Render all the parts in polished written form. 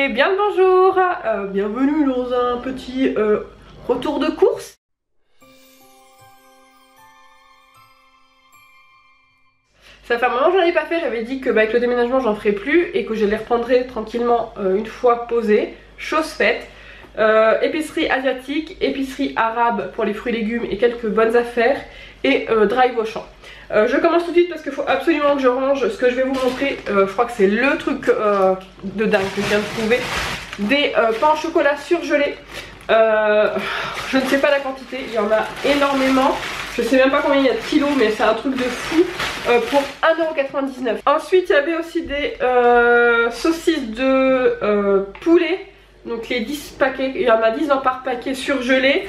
Et bien le bonjour, bienvenue dans un petit retour de course. Ça fait un moment que j'en ai pas fait, j'avais dit que avec le déménagement j'en ferai plus et que je les reprendrai tranquillement une fois posées, chose faite. Épicerie asiatique, épicerie arabe pour les fruits et légumes et quelques bonnes affaires et drive au champ. Je commence tout de suite parce qu'il faut absolument que je range ce que je vais vous montrer. Je crois que c'est le truc de dingue que je viens de trouver. Des pains au chocolat surgelés. Je ne sais pas la quantité, il y en a énormément. Je sais même pas combien il y a de kilos, mais c'est un truc de fou pour 1,99 €. Ensuite il y avait aussi des saucisses de poulet. Donc les 10 paquets, il y en a 10 dans par paquet surgelés.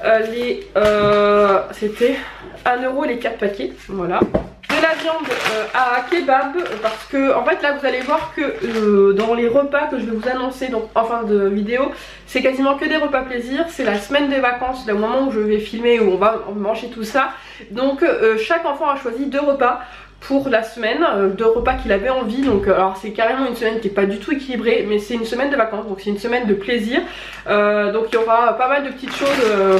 C'était 1 € les 4 paquets, voilà. De la viande à kebab, parce que en fait là vous allez voir que dans les repas que je vais vous annoncer donc en fin de vidéo, c'est quasiment que des repas plaisir. C'est la semaine des vacances, le moment où je vais filmer, où on va manger tout ça. Donc chaque enfant a choisi 2 repas pour la semaine, 2 repas qu'il avait envie. Donc alors c'est carrément une semaine qui est pas du tout équilibrée, mais c'est une semaine de vacances, donc c'est une semaine de plaisir. Donc il y aura pas mal de petites choses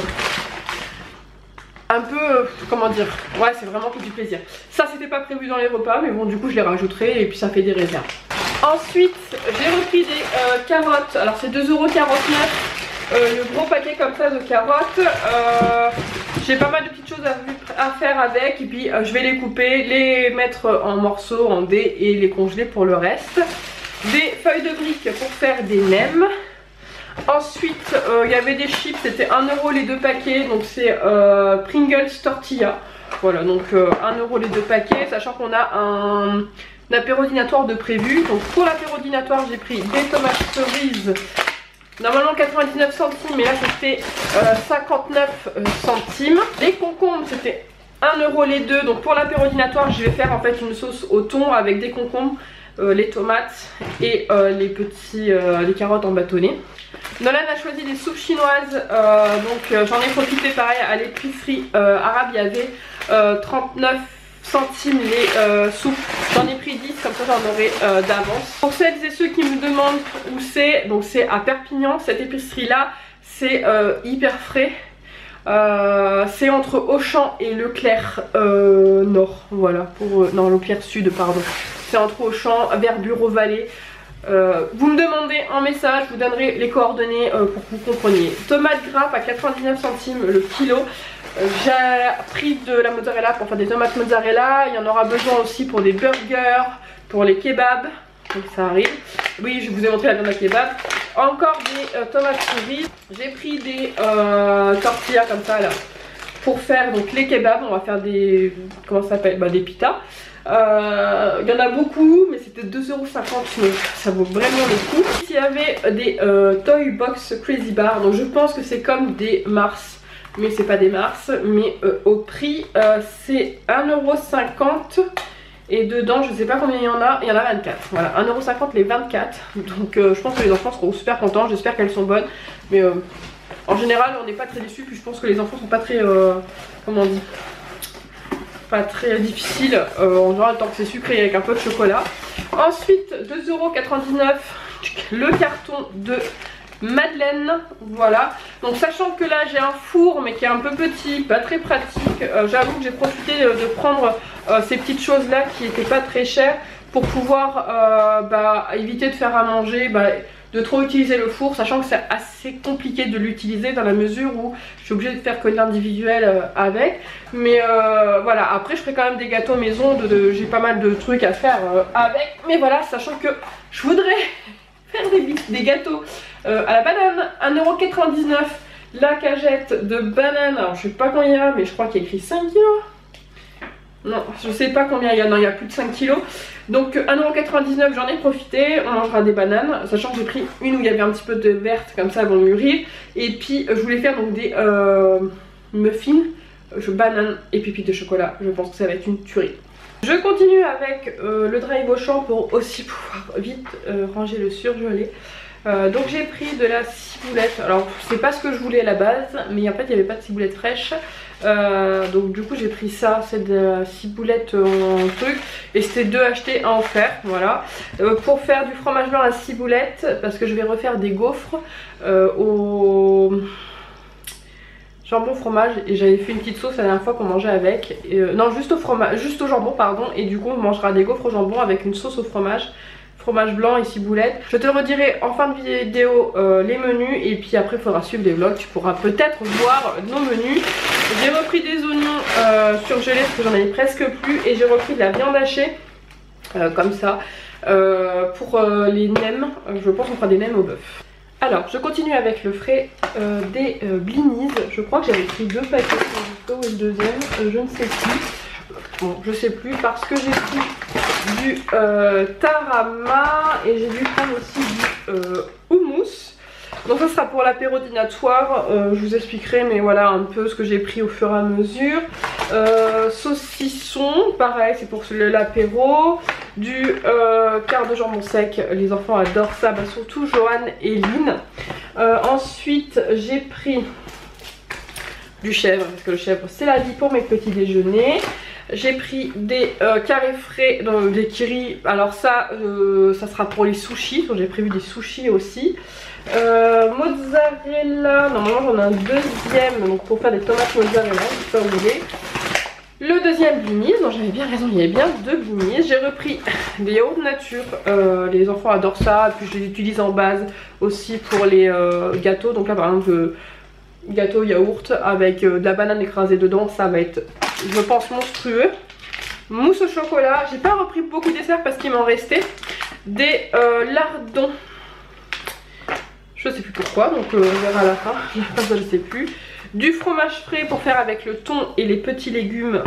un peu, comment dire, ouais c'est vraiment que du plaisir. Ça c'était pas prévu dans les repas, mais bon du coup je les rajouterai et puis ça fait des réserves. Ensuite j'ai repris des carottes, alors c'est 2,49 €, le gros paquet comme ça de carottes. J'ai pas mal de petites choses à faire avec et puis je vais les couper, les mettre en morceaux, en dés et les congeler pour le reste. Des feuilles de briques pour faire des nems. Ensuite il y avait des chips, c'était 1 € les 2 paquets, donc c'est Pringles Tortilla. Voilà, donc 1 € les 2 paquets, sachant qu'on a un apérodinatoire de prévu. Donc pour l'apérodinatoire j'ai pris des tomates cerises, normalement 99 centimes, mais là c'était 59 centimes. Les concombres c'était 1 € les 2, donc pour l'apérodinatoire je vais faire en fait une sauce au thon avec des concombres, les tomates et les carottes en bâtonnets. Nolan a choisi des soupes chinoises, donc j'en ai profité pareil à l'épicerie arabe, il y avait 39 centimes les soupes, j'en ai pris 10, comme ça j'en aurai d'avance. Pour celles et ceux qui me demandent où c'est, donc c'est à Perpignan, cette épicerie là, c'est hyper frais. C'est entre Auchan et Leclerc Nord, voilà, non Leclerc Sud pardon, c'est entre Auchan vers Bureau Vallée. Vous me demandez en message, je vous donnerai les coordonnées pour que vous compreniez. Tomates grappes à 99 centimes le kilo. J'ai pris de la mozzarella pour faire des tomates mozzarella. Il y en aura besoin aussi pour des burgers, pour les kebabs. Donc ça arrive. Oui, je vous ai montré la viande à kebab. Encore des tomates cerises. J'ai pris des tortillas comme ça là pour faire donc les kebabs. On va faire des, comment ça s'appelle, des pitas. Il y en a beaucoup, mais c'était 2,50 €, donc ça vaut vraiment le coup. Il y avait des Toy Box Crazy Bar, donc je pense que c'est comme des Mars, mais c'est pas des Mars. Mais au prix c'est 1,50 € et dedans je sais pas combien il y en a 24. Voilà, 1,50 € les 24. Donc je pense que les enfants seront super contents, j'espère qu'elles sont bonnes. Mais en général on n'est pas très déçus, puis je pense que les enfants sont pas très, comment on dit, pas très difficile en général tant que c'est sucré avec un peu de chocolat. Ensuite 2,99 € le carton de madeleine, voilà. Donc sachant que là j'ai un four mais qui est un peu petit, pas très pratique, j'avoue que j'ai profité de prendre ces petites choses là qui étaient pas très chères pour pouvoir éviter de faire à manger, de trop utiliser le four, sachant que c'est assez compliqué de l'utiliser dans la mesure où je suis obligée de faire que de l'individuel avec. Mais voilà, après je ferai quand même des gâteaux maison, j'ai pas mal de trucs à faire avec. Mais voilà, sachant que je voudrais faire des gâteaux à la banane, 1,99 €. La cagette de banane, alors je sais pas combien il y a, mais je crois qu'il y a écrit 5 kg. Non, je sais pas combien il y a, non il y a plus de 5 kg. Donc 1,99 €, j'en ai profité, on mangera des bananes, sachant que j'ai pris une où il y avait un petit peu de verte, comme ça elles vont mûrir. Et puis je voulais faire donc des muffins, bananes et pépites de chocolat, je pense que ça va être une tuerie. Je continue avec le drive au champ pour aussi pouvoir vite ranger le surgelé. Donc j'ai pris de la ciboulette, alors c'est pas ce que je voulais à la base, mais en fait il n'y avait pas de ciboulette fraîche. Donc du coup j'ai pris ça, c'est de 6 boulettes en truc. Et c'était 2 achetés, 1 offert, voilà. Pour faire du fromage blanc à 6 boulettes, parce que je vais refaire des gaufres au jambon fromage. Et j'avais fait une petite sauce la dernière fois qu'on mangeait avec. Non, juste au fromage, juste au jambon pardon. Et du coup on mangera des gaufres au jambon avec une sauce au fromage. Fromage blanc et 6 boulettes. Je te redirai en fin de vidéo les menus et puis après il faudra suivre les vlogs. Tu pourras peut-être voir nos menus. J'ai repris des oignons surgelés parce que j'en avais presque plus et j'ai repris de la viande hachée comme ça pour les nems. Je pense qu'on fera des nems au bœuf. Alors je continue avec le frais des blinis. Je crois que j'avais pris 2 paquets ou le deuxième, je ne sais plus. Bon, je sais plus parce que j'ai pris du tarama et j'ai dû prendre aussi du houmous. Donc ça sera pour l'apéro dînatoire, je vous expliquerai mais voilà un peu ce que j'ai pris au fur et à mesure. Saucisson, pareil c'est pour l'apéro. Du quart de jambon sec, les enfants adorent ça, bah, surtout Johan et Lynn. Ensuite j'ai pris du chèvre, parce que le chèvre c'est la vie pour mes petits déjeuners. J'ai pris des carrés frais, des kiris, alors ça, ça sera pour les sushis, donc j'ai prévu des sushis aussi. Mozzarella, normalement j'en ai un deuxième, donc pour faire des tomates mozzarella, je sais pas où il est. Le deuxième blinis, donc j'avais bien raison, il y avait bien 2 blinis. J'ai repris des yaourts nature, les enfants adorent ça, puis je les utilise en base aussi pour les gâteaux, donc là par exemple gâteau yaourt avec de la banane écrasée dedans, ça va être je pense monstrueux. Mousse au chocolat, j'ai pas repris beaucoup de desserts parce qu'il m'en restait. Des lardons, je sais plus pourquoi, donc on verra à la fin, je sais plus. Du fromage frais pour faire avec le thon et les petits légumes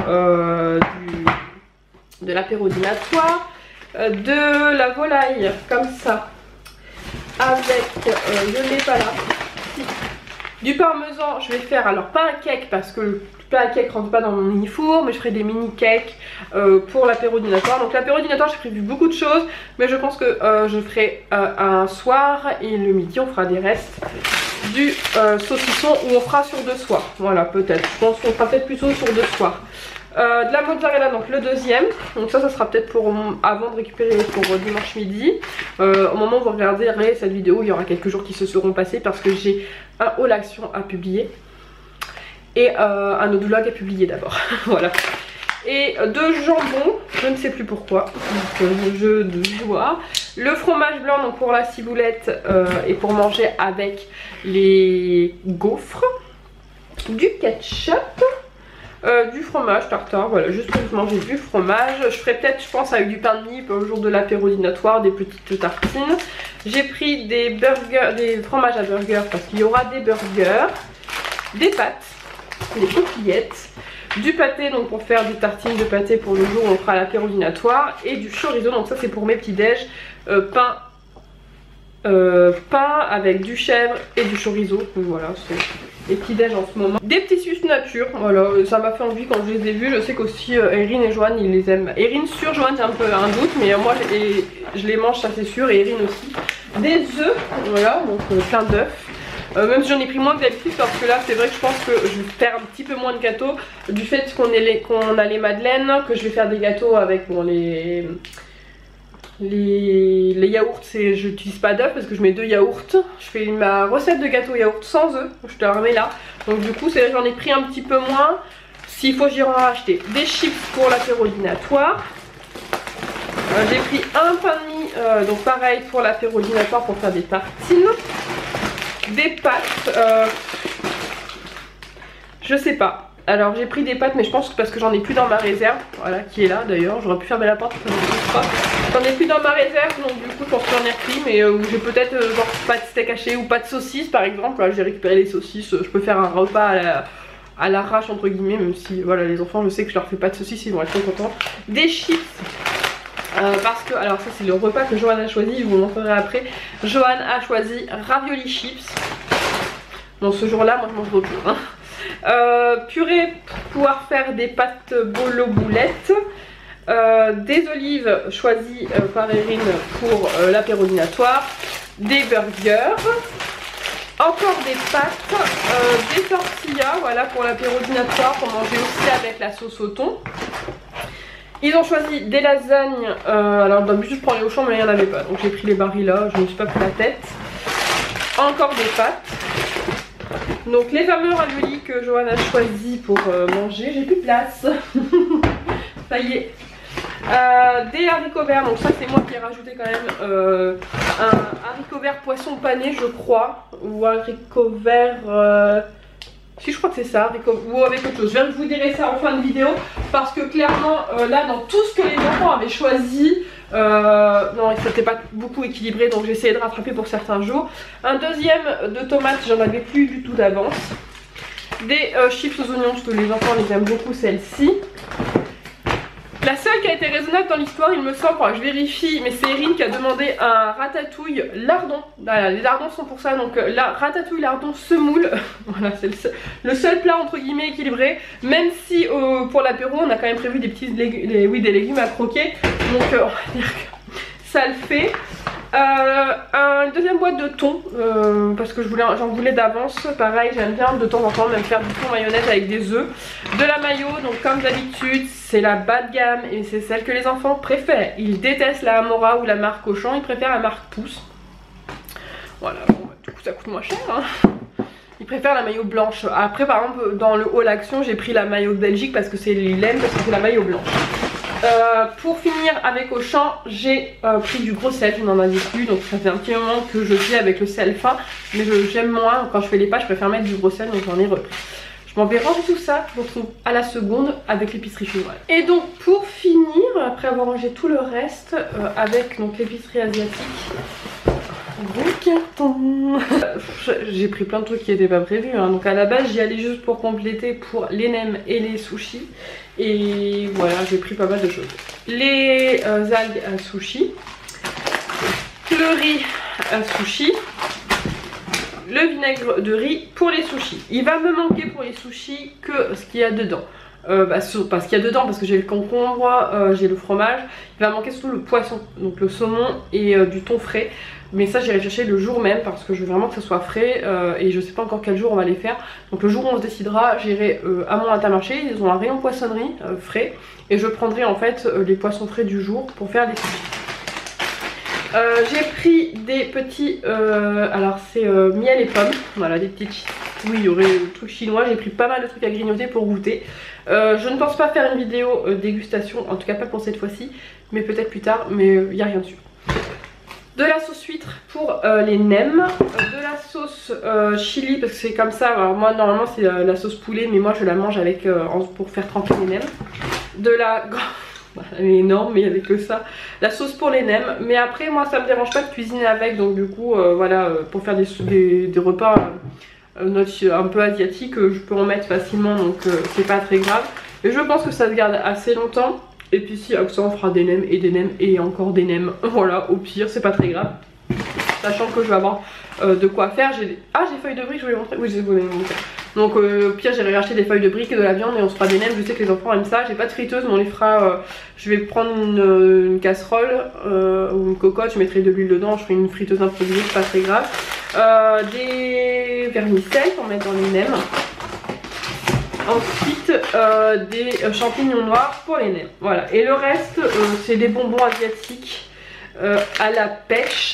de l'apéro dînatoire. De la volaille comme ça avec je l'ai pas là. Du parmesan, je vais faire alors pas un cake parce que le pain à cake rentre pas dans mon mini four, mais je ferai des mini cakes pour l'apéro dînatoire. Donc l'apéro dînatoire j'ai prévu beaucoup de choses, mais je pense que je ferai un soir et le midi on fera des restes du saucisson où on fera sur 2 soirs. Voilà peut-être, je pense qu'on fera peut-être plutôt sur 2 soirs. De la mozzarella, donc le deuxième, donc ça sera peut-être pour avant de récupérer pour dimanche midi. Au moment où vous regarderez cette vidéo, il y aura quelques jours qui se seront passés parce que j'ai un haul action à publier et un autre vlog à publier d'abord. Voilà. Et de jambon, je ne sais plus pourquoi, donc je vais voir. Le fromage blanc donc pour la ciboulette et pour manger avec les gaufres. Du ketchup. Du fromage tartare, voilà, juste pour manger du fromage. Je ferai peut-être, je pense, avec du pain de mie au jour de l'apéro dînatoire, des petites tartines. J'ai pris des burgers, des fromages à burger parce qu'il y aura des burgers, des pâtes, des coquillettes, du pâté donc pour faire des tartines de pâté pour le jour où on fera l'apéro dînatoire, et du chorizo, donc ça c'est pour mes petits déj, pain avec du chèvre et du chorizo. Donc voilà, c'est les petits déj en ce moment. Des petits sucres nature, voilà, ça m'a fait envie quand je les ai vus. Je sais qu'aussi Erin et Johan ils les aiment. Erin sur Johan j'ai un peu un doute, mais moi je les mange, ça c'est sûr, et Erin aussi. Des œufs, voilà, donc plein d'œufs. Même si j'en ai pris moins que d'habitude parce que là c'est vrai que je pense que je vais faire un petit peu moins de gâteaux du fait qu'on a les madeleines, que je vais faire des gâteaux avec bon, les yaourts, j'utilise pas d'œufs parce que je mets 2 yaourts. Je fais ma recette de gâteau yaourt sans œufs, je te la remets là. Donc du coup j'en ai pris un petit peu moins. S'il faut j'irai en racheter. Des chips pour l'apéro dînatoire. J'ai pris un pain de mie, donc pareil pour l'apéro dînatoire pour faire des tartines. Des pâtes, je sais pas. Alors j'ai pris des pâtes mais je pense que parce que j'en ai plus dans ma réserve. Voilà, qui est là d'ailleurs, j'aurais pu fermer la porte. J'en ai plus dans ma réserve, donc du coup je pense que j'en ai repris. Mais j'ai peut-être genre pas de steak haché ou pas de saucisses par exemple. Là j'ai récupéré les saucisses, je peux faire un repas à l'arrache entre guillemets. Même si voilà, les enfants, je sais que je leur fais pas de saucisses, ils vont être très contents. Des chips. Parce que, alors ça c'est le repas que Johan a choisi, je vous le montrerai après. Johan a choisi ravioli chips. Bon, ce jour là moi je mange d'autres choses, hein. Purée pour pouvoir faire des pâtes bolo boulettes. Des olives choisies par Erin pour l'apéro dînatoire. Des burgers. Encore des pâtes, des tortillas, voilà pour l'apéro dînatoire pour manger aussi avec la sauce au thon. Ils ont choisi des lasagnes, alors d'habitude je prends les Auchan mais il n'y en avait pas, donc j'ai pris les Barilla, je ne me suis pas pris la tête. Encore des pâtes. Donc les fameux raviolis que Johan a choisi pour manger, j'ai plus de place. Ça y est. Des haricots verts, donc ça c'est moi qui ai rajouté quand même un haricot vert poisson pané je crois, ou haricot vert, si je crois que c'est ça, ou avec autre chose. Je vous dirai ça en fin de vidéo parce que clairement là dans tout ce que les enfants avaient choisi, non c'était pas beaucoup équilibré donc j'ai essayé de rattraper pour certains jours. Un deuxième de tomates, j'en avais plus du tout d'avance. Des chips aux oignons parce que les enfants les aiment beaucoup celle-ci. La seule qui a été raisonnable dans l'histoire, il me semble, je vérifie, mais c'est Erin qui a demandé un ratatouille lardon. Voilà, les lardons sont pour ça, donc la ratatouille lardon semoule. Voilà, c'est le seul plat entre guillemets équilibré. Même si pour l'apéro, on a quand même prévu des petits des légumes à croquer. Donc on va dire que ça le fait. Une deuxième boîte de thon parce que j'en voulais d'avance. Pareil, j'aime bien de temps en temps même faire du thon mayonnaise avec des œufs. De la mayo, donc comme d'habitude c'est la bas de gamme et c'est celle que les enfants préfèrent. Ils détestent la Amora ou la marque Auchan, ils préfèrent la marque Pouce. Voilà, bon, du coup ça coûte moins cher hein. Ils préfèrent la maillot blanche. Après par exemple dans le haul action j'ai pris la maillot de Belgique parce que c'est l'aime, parce que c'est la maillot blanche. Pour finir avec Auchan, j'ai pris du gros sel, je n'en avais plus, donc ça fait un petit moment que je fais avec le sel fin, mais j'aime moins, quand je fais les pâtes je préfère mettre du gros sel, donc j'en ai repris. Je m'en vais ranger tout ça, je vous retrouve à la seconde avec l'épicerie chinoise. Et donc pour finir, après avoir rangé tout le reste, avec l'épicerie asiatique, gros carton. J'ai pris plein de trucs qui n'étaient pas prévus hein. Donc à la base j'y allais juste pour compléter pour les nems et les sushis. Et voilà, j'ai pris pas mal de choses. Les algues à sushi, le riz à sushi, le vinaigre de riz pour les sushis. Il va me manquer pour les sushis que ce qu'il y a dedans. Pas ce qu'il y a dedans parce que j'ai le concombre, j'ai le fromage. Il va manquer surtout le poisson, donc le saumon et du thon frais. Mais ça j'irai chercher le jour même parce que je veux vraiment que ça soit frais et je sais pas encore quel jour on va les faire. Donc le jour où on se décidera, j'irai à mon Intermarché, ils ont un rayon poissonnerie frais. Et je prendrai en fait les poissons frais du jour pour faire les sushis. J'ai pris des petits, alors c'est miel et pommes, voilà des petites. Oui il y aurait le truc chinois, j'ai pris pas mal de trucs à grignoter pour goûter. Je ne pense pas faire une vidéo dégustation, en tout cas pas pour cette fois-ci, mais peut-être plus tard, mais il n'y a rien dessus. De la sauce huître pour les nems, de la sauce chili parce que c'est comme ça, alors moi normalement c'est la sauce poulet mais moi je la mange avec pour faire tremper les nems. De la... elle est énorme mais il n'y avait que ça. La sauce pour les nems, mais après moi ça me dérange pas de cuisiner avec donc du coup voilà pour faire des repas un peu asiatiques je peux en mettre facilement donc c'est pas très grave. Et je pense que ça se garde assez longtemps. Et puis si avec ça on fera des nems et encore des nems. Voilà, au pire c'est pas très grave. Sachant que je vais avoir de quoi faire. J'ai feuilles de briques, je voulais montrer. Oui, je voulais montrer. Donc au pire j'irai racheter des feuilles de briques et de la viande et on se fera des nems. Je sais que les enfants aiment ça. J'ai pas de friteuse mais on les fera. Je vais prendre une casserole ou une cocotte, je mettrai de l'huile dedans, je ferai une friteuse improvisée, c'est pas très grave. Des vermicelles pour mettre dans les nems. Ensuite des champignons noirs pour les nems. Voilà. Et le reste c'est des bonbons asiatiques à la pêche.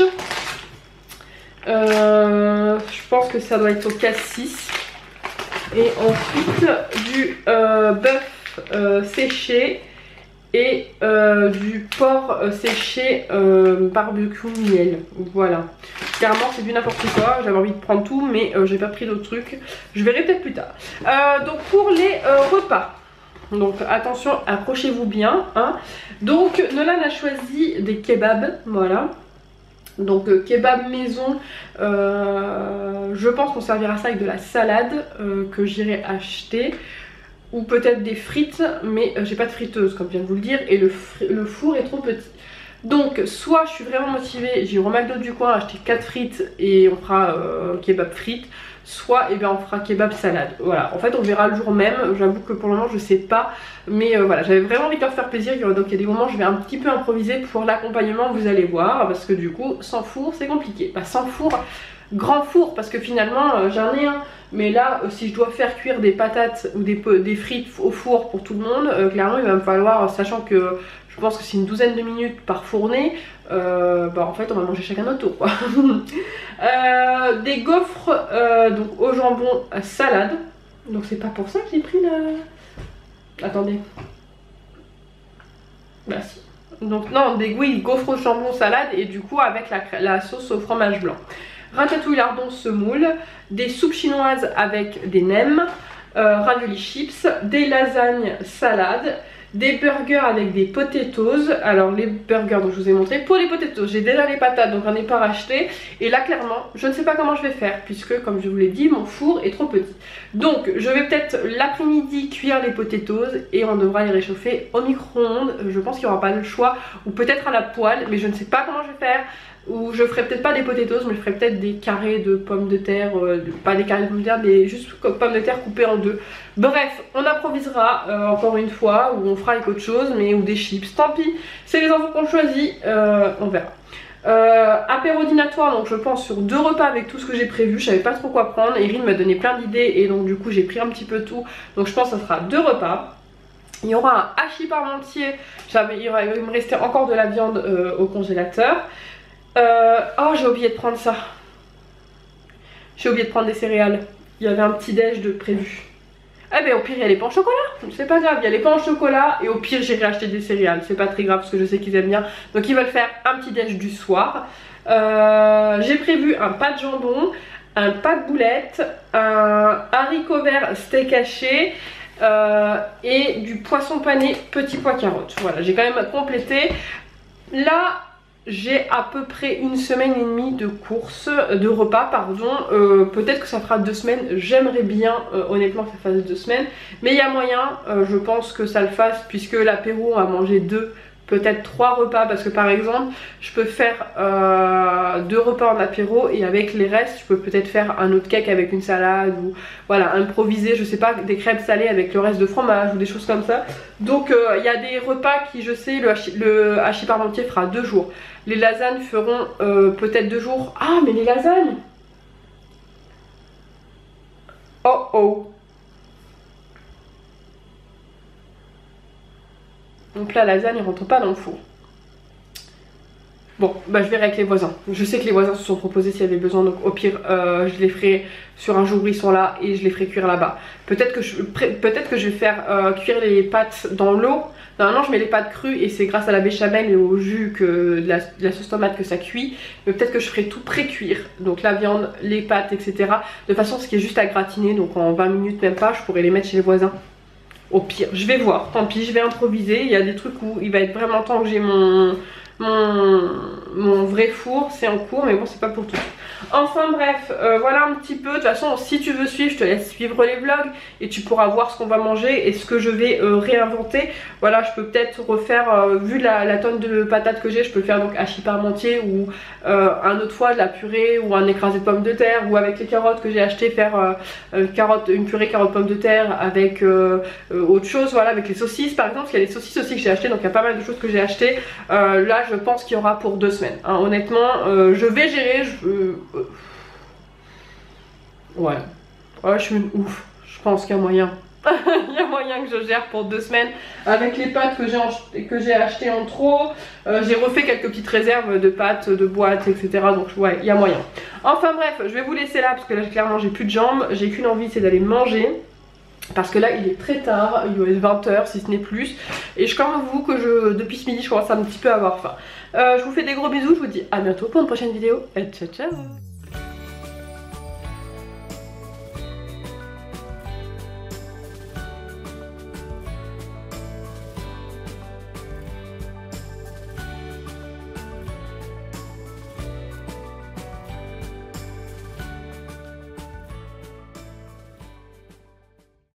Je pense que ça doit être au cassis. Et ensuite du bœuf séché et du porc séché barbecue miel. Voilà. Clairement c'est du n'importe quoi, j'avais envie de prendre tout mais j'ai pas pris d'autres trucs. Je verrai peut-être plus tard. Donc pour les repas, donc attention, accrochez-vous bien hein. Donc Nolan a choisi des kebabs, voilà. Donc kebab maison, je pense qu'on servira ça avec de la salade que j'irai acheter. Ou peut-être des frites, mais j'ai pas de friteuse comme je viens de vous le dire. Et le four est trop petit. Donc soit je suis vraiment motivée, j'irai au McDo du coin acheter 4 frites et on fera kebab frites. Soit eh bien, on fera kebab salade. Voilà, en fait on verra le jour même. J'avoue que pour le moment je sais pas. Mais voilà, j'avais vraiment envie de leur faire plaisir. Donc il y a des moments où je vais un petit peu improviser pour l'accompagnement, vous allez voir. Parce que du coup sans four c'est compliqué. Bah, sans four grand four parce que finalement j'en ai un. Mais là si je dois faire cuire des patates ou des frites au four pour tout le monde, clairement il va me falloir, sachant que je pense que c'est une douzaine de minutes par fournée, en fait on va manger chacun notre tour quoi. Des gaufres donc au jambon salade. Donc c'est pas pour ça que j'ai pris la... Attendez. Bah si. Donc non, oui, gaufres au jambon salade et du coup avec la sauce au fromage blanc. Ratatouille lardon semoule, des soupes chinoises avec des nems, raviolis chips, des lasagnes salades, des burgers avec des potatoes. Alors les burgers dont je vous ai montré, pour les potatoes j'ai déjà les patates donc j'en ai pas racheté. Et là clairement je ne sais pas comment je vais faire puisque comme je vous l'ai dit mon four est trop petit. Donc je vais peut-être l'après-midi cuire les potatoes et on devra les réchauffer au micro-ondes. Je pense qu'il n'y aura pas le choix, ou peut-être à la poêle, mais je ne sais pas comment je vais faire. Ou je ferai peut-être pas des potatoes, mais je ferai peut-être des carrés de pommes de terre, pas des carrés de pommes de terre, mais juste pommes de terre coupées en deux. Bref, on improvisera encore une fois, ou on fera avec autre chose, mais ou des chips, tant pis, c'est les enfants qu'on choisit, on verra. Apéro dînatoire, donc je pense sur 2 repas avec tout ce que j'ai prévu, je savais pas trop quoi prendre, Erin m'a donné plein d'idées et donc du coup j'ai pris un petit peu tout, donc je pense que ça sera 2 repas. Il y aura un hachis parmentier, il va me rester encore de la viande au congélateur. Oh j'ai oublié de prendre ça. J'ai oublié de prendre des céréales. Il y avait un petit déj de prévu. Eh ben au pire il y a les pains au chocolat. C'est pas grave, il y a les pains au chocolat. Et au pire j'irai acheter des céréales. C'est pas très grave parce que je sais qu'ils aiment bien. Donc ils veulent faire un petit déj du soir. J'ai prévu un pas de jambon, un pas de boulette, un haricot vert steak haché, et du poisson pané petit pois carotte. Voilà, j'ai quand même complété. Là j'ai à peu près 1 semaine et demie de courses, de repas pardon, peut-être que ça fera 2 semaines, j'aimerais bien honnêtement que ça fasse 2 semaines, mais il y a moyen, je pense que ça le fasse puisque l'apéro on va manger 2, peut-être 3 repas, parce que par exemple je peux faire 2 repas en apéro et avec les restes je peux peut-être faire un autre cake avec une salade ou voilà, improviser, je sais pas, des crêpes salées avec le reste de fromage ou des choses comme ça. Donc il y a des repas qui, je sais, le hachis parmentier fera 2 jours, les lasagnes feront peut-être 2 jours. Ah mais les lasagnes, oh oh. Donc la lasagne ne rentre pas dans le four. Bon, bah je verrai avec les voisins. Je sais que les voisins se sont proposés s'il y avait besoin, donc au pire je les ferai sur un jour où ils sont là et je les ferai cuire là-bas. Peut-être que je vais faire cuire les pâtes dans l'eau. Normalement je mets les pâtes crues et c'est grâce à la béchamel et au jus de la sauce tomate que ça cuit. Mais peut-être que je ferai tout pré-cuire. Donc la viande, les pâtes, etc. De façon ce qui est juste à gratiner, donc en 20 minutes même pas, je pourrais les mettre chez les voisins. Au pire, je vais voir, tant pis, je vais improviser. Il y a des trucs où il va être vraiment temps que j'ai mon vrai four, c'est en cours, mais bon c'est pas pour tout. Enfin bref, voilà un petit peu. De toute façon si tu veux suivre, je te laisse suivre les vlogs et tu pourras voir ce qu'on va manger et ce que je vais réinventer. Voilà, je peux peut-être refaire, vu la tonne de patates que j'ai, je peux faire donc hachis parmentier ou un autre fois de la purée ou un écrasé de pommes de terre, ou avec les carottes que j'ai acheté faire une purée carottes pommes de terre avec autre chose, voilà, avec les saucisses par exemple, parce qu'il y a les saucisses aussi que j'ai acheté, donc il y a pas mal de choses que j'ai acheté. Là je pense qu'il y aura pour 2 semaines, hein. Honnêtement je vais gérer, ouais, je suis une ouf, je pense qu'il y a moyen. Il y a moyen que je gère pour 2 semaines avec les pâtes que j'ai achetées en trop. J'ai refait quelques petites réserves de pâtes, de boîtes, etc. Donc ouais, il y a moyen. Enfin bref, je vais vous laisser là parce que là clairement j'ai plus de jambes. J'ai qu'une envie, c'est d'aller manger. Parce que là il est très tard, il doit être 20 h si ce n'est plus. Et je comme vous que depuis ce midi je commence à un petit peu avoir faim. Je vous fais des gros bisous, je vous dis à bientôt pour une prochaine vidéo. Et ciao ciao.